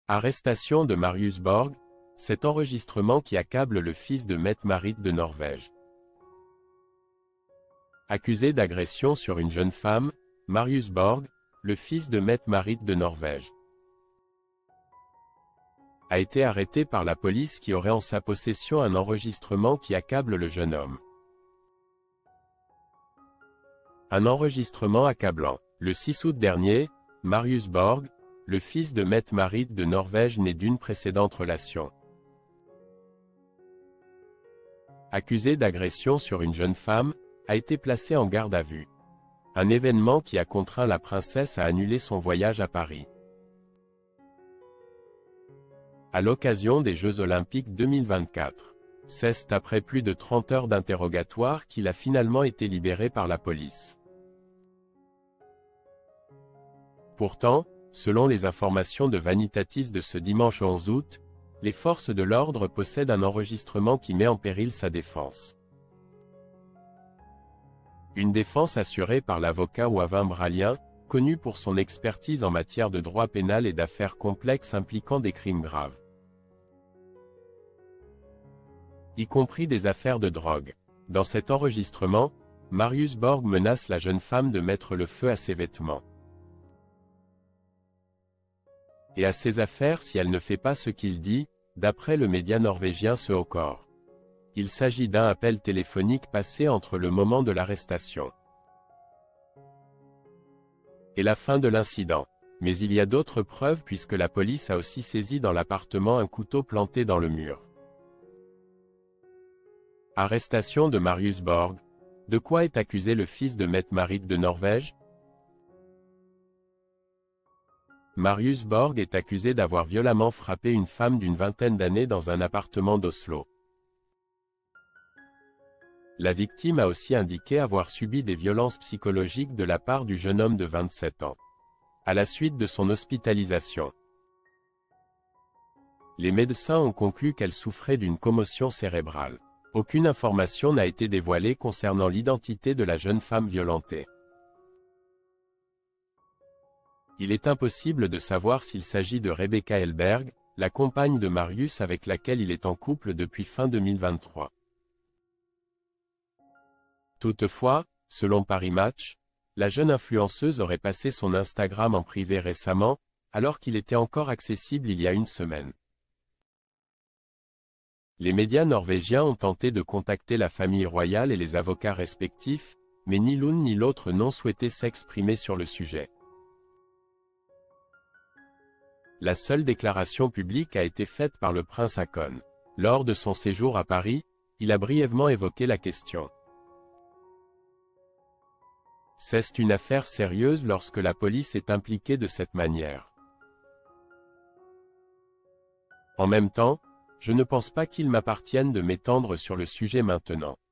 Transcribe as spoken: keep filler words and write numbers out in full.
Arrestation de Marius Borg, cet enregistrement qui accable le fils de Mette-Marit de Norvège. Accusé d'agression sur une jeune femme, Marius Borg, le fils de Mette-Marit de Norvège, a été arrêté par la police qui aurait en sa possession un enregistrement qui accable le jeune homme. Un enregistrement accablant. Le six août dernier, Marius Borg, le fils de Mette-Marit de Norvège né d'une précédente relation, accusé d'agression sur une jeune femme, a été placé en garde à vue. Un événement qui a contraint la princesse à annuler son voyage à Paris. À l'occasion des Jeux Olympiques deux mille vingt-quatre. C'est après plus de trente heures d'interrogatoire qu'il a finalement été libéré par la police. Pourtant, selon les informations de Vanitatis de ce dimanche onze août, les forces de l'ordre possèdent un enregistrement qui met en péril sa défense. Une défense assurée par l'avocat Wavin Bralien, connu pour son expertise en matière de droit pénal et d'affaires complexes impliquant des crimes graves, y compris des affaires de drogue. Dans cet enregistrement, Marius Borg menace la jeune femme de mettre le feu à ses vêtements et à ses affaires si elle ne fait pas ce qu'il dit, d'après le média norvégien Søkor. Il s'agit d'un appel téléphonique passé entre le moment de l'arrestation et la fin de l'incident. Mais il y a d'autres preuves puisque la police a aussi saisi dans l'appartement un couteau planté dans le mur. Arrestation de Marius Borg. De quoi est accusé le fils de Mette-Marit de Norvège? Marius Borg est accusé d'avoir violemment frappé une femme d'une vingtaine d'années dans un appartement d'Oslo. La victime a aussi indiqué avoir subi des violences psychologiques de la part du jeune homme de vingt-sept ans. À la suite de son hospitalisation, les médecins ont conclu qu'elle souffrait d'une commotion cérébrale. Aucune information n'a été dévoilée concernant l'identité de la jeune femme violentée. Il est impossible de savoir s'il s'agit de Rebecca Elberg, la compagne de Marius avec laquelle il est en couple depuis fin deux mille vingt-trois. Toutefois, selon Paris Match, la jeune influenceuse aurait passé son Instagram en privé récemment, alors qu'il était encore accessible il y a une semaine. Les médias norvégiens ont tenté de contacter la famille royale et les avocats respectifs, mais ni l'une ni l'autre n'ont souhaité s'exprimer sur le sujet. La seule déclaration publique a été faite par le prince Haakon. Lors de son séjour à Paris, il a brièvement évoqué la question. C'est une affaire sérieuse lorsque la police est impliquée de cette manière. En même temps, je ne pense pas qu'il m'appartienne de m'étendre sur le sujet maintenant.